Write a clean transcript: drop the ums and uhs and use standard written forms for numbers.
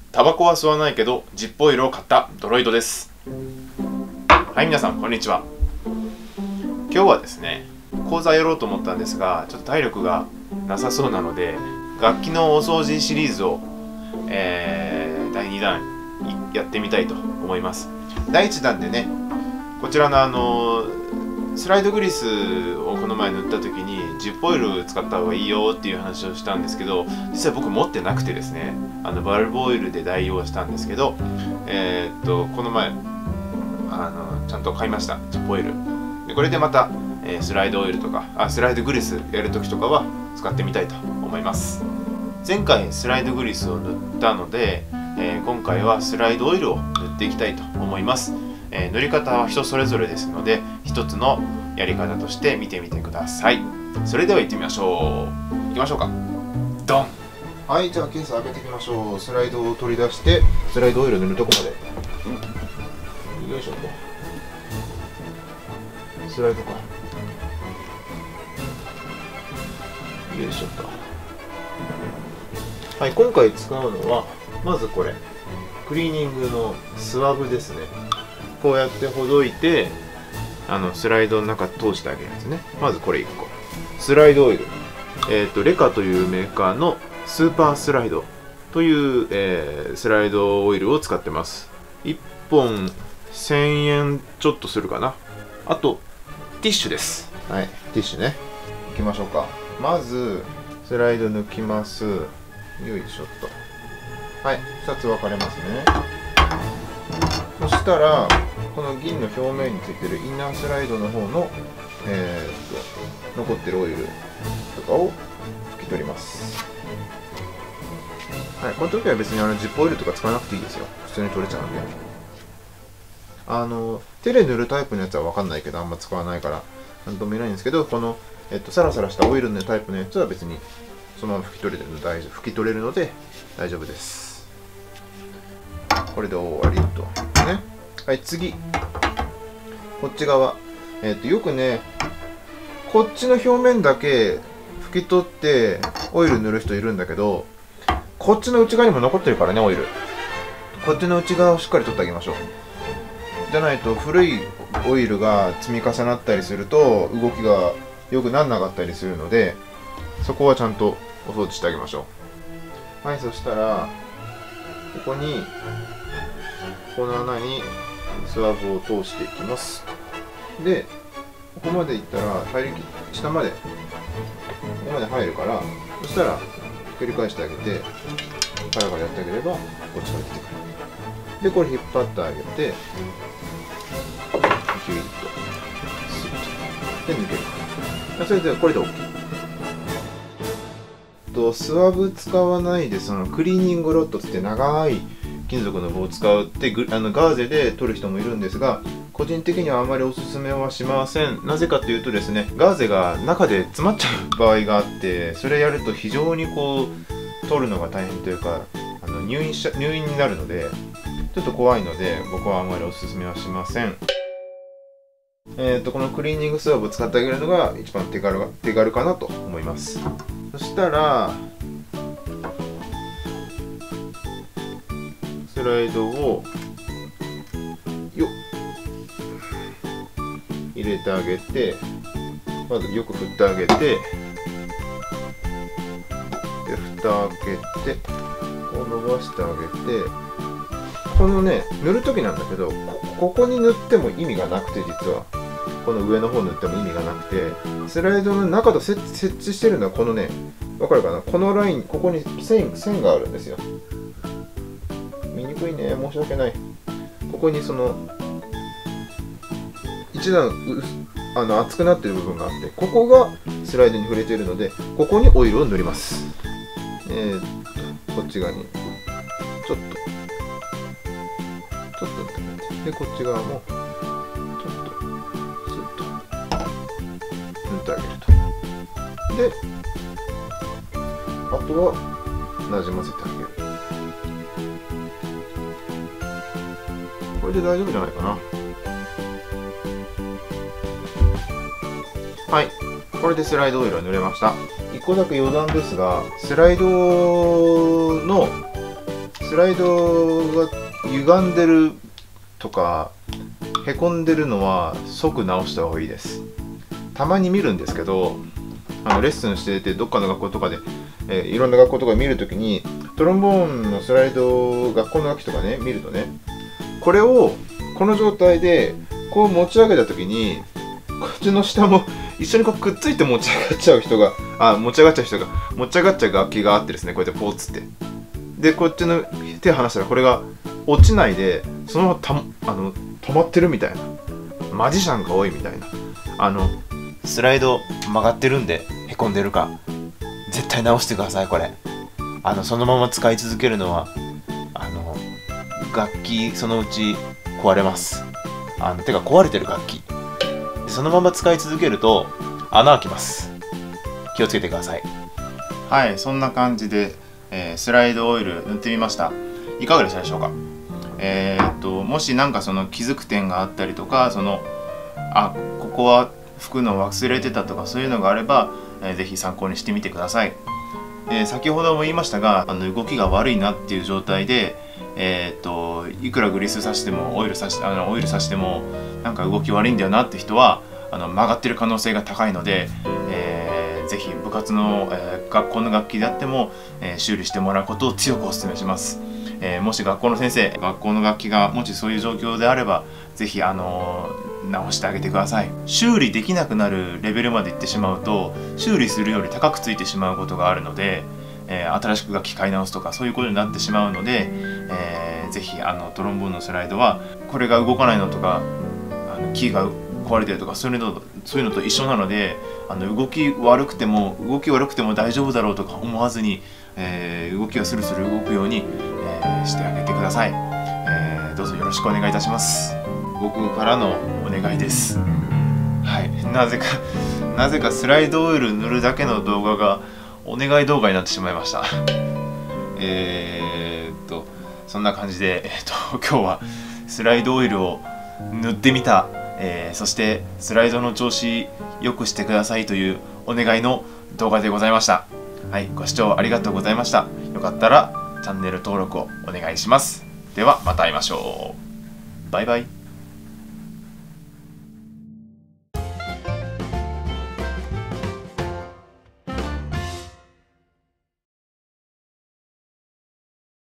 タバコは吸わないけどジッポオイルを買ったドロイドです。はい、皆さんこんにちは。今日はですね、講座やろうと思ったんですが、ちょっと体力がなさそうなので、楽器のお掃除シリーズを、第2弾やってみたいと思います。第1弾でね、こちらのスライドグリスをこの前塗った時にジッポオイル使った方がいいよっていう話をしたんですけど、実は僕持ってなくてですね、バルブオイルで代用したんですけど、この前ちゃんと買いました、ジッポオイルで。これでまた、スライドオイルとかスライドグリスやる時とかは使ってみたいと思います。前回スライドグリスを塗ったので、今回はスライドオイルを塗っていきたいと思います。塗り方は人それぞれですので、一つのやり方として見てみてください。それでは行ってみましょう。行きましょうか。ドン。はい、じゃあケース開けていきましょう。スライドを取り出してスライドオイル塗るとこまで、よいしょと。スライドか、よいしょと。はい、今回使うのはまずこれクリーニングのスワブですね。こうやってほどいてスライドの中通してあげるやつね。まずこれ1個、スライドオイル、レカというメーカーのスーパースライドという、スライドオイルを使ってます。1本1000円ちょっとするかな。あとティッシュです。はい、ティッシュね。いきましょうか。まずスライド抜きます。よいしょっと。はい、2つ分かれますね。そしたらこの銀の表面についてるインナースライドの方の、残ってるオイルとかを拭き取ります。はい、この時は別にジッポオイルとか使わなくていいですよ。普通に取れちゃうんで。手で塗るタイプのやつは分かんないけど、あんま使わないからなんとも言えないんですけど、この、サラサラしたオイルのタイプのやつは別にそのまま拭き取れるので大丈夫です。これで終わりとね。はい、次こっち側、よくねこっちの表面だけ拭き取ってオイル塗る人いるんだけど、こっちの内側にも残ってるからね、オイル。こっちの内側をしっかり取ってあげましょう。じゃないと古いオイルが積み重なったりすると動きが良くなんなかったりするので、そこはちゃんとお掃除してあげましょう。はい、そしたらここにこの穴にスワブを通していきます。でここまでいったら下までここまで入るから、そしたら繰り返してあげてカラカラやってあげればこっちから出てくる。でこれ引っ張ってあげてキュイッとスッとで抜ける。それでこれで OK。スワブ使わないでクリーニングロッドって長い金属の棒を使うってガーゼで取る人もいるんですが、個人的にはあまりおすすめはしません。なぜかというとですね、ガーゼが中で詰まっちゃう場合があって、それやると非常に取るのが大変というか入院になるのでちょっと怖いので、僕はあまりおすすめはしません。このクリーニングスワブを使ってあげるのが一番手軽かなと思います。そしたらスライドを入れてあげて、まずよく振ってあげて、で蓋開けてこう伸ばしてあげて、このね塗る時なんだけど、ここに塗っても意味がなくて、実はこの上の方塗っても意味がなくて、スライドの中と設置してるのはこのね、わかるかな、このライン、ここに線があるんですよ。見にくいね、申し訳ない。ここに一段厚くなってる部分があって、ここがスライドに触れているので、ここにオイルを塗ります。こっち側にちょっと塗って、でこっち側もちょっとスッと塗ってあげると。であとはなじませてあげる。これで大丈夫じゃないかな。はい、これでスライドオイルは塗れました。1個だけ余談ですが、スライドのスライドが歪んでるとかへこんでるのは即直した方がいいです。たまに見るんですけど、レッスンしててどっかの学校とかで、いろんな学校とか見るときにトロンボーンのスライド学校の楽器とかね見るとね、これをこの状態でこう持ち上げたときにこっちの下も一緒にこうくっついて持ち上がっちゃう人が持ち上がっちゃう楽器があってですね、こうやってポーツってでこっちの手離したらこれが落ちないでそのまま止まってるみたいな、マジシャンが多いみたいな、スライド曲がってるんでへこんでるか絶対直してください。これそのまま使い続けるのは楽器そのうち壊れます。てか壊れてる楽器そのまま使い続けると穴開きます。気をつけてください。はい、そんな感じで、スライドオイル塗ってみました。いかがでしたでしょうか。もしなんかその気づく点があったりとか、ここは拭くの忘れてたとかそういうのがあれば、ぜひ参考にしてみてください。先ほども言いましたが動きが悪いなっていう状態で、いくらグリスさしてもオイルさしてもなんか動き悪いんだよなって人は曲がってる可能性が高いので、ぜひ部活の、学校の楽器であっても、修理してもらうことを強くお勧めします。もし学校の先生、学校の楽器がもしそういう状況であればぜひ直してあげてください。修理できなくなるレベルまでいってしまうと修理するより高くついてしまうことがあるので、新しく楽器買い直すとかそういうことになってしまうので、ぜひトロンボーンのスライドはこれが動かないのとかキーが壊れてるとかそういうのと一緒なので、動き悪くても大丈夫だろうとか思わずに、動きがスルスル動くように、してあげてください。どうぞよろしくお願いいたします。僕からのお願いです。はい、なぜかスライドオイル塗るだけの動画がお願い動画になってしまいました。そんな感じで、今日はスライドオイルを塗ってみた、そしてスライドの調子良くしてくださいというお願いの動画でございました。はい、ご視聴ありがとうございました。よかったらチャンネル登録をお願いします。ではまた会いましょう。バイバイ。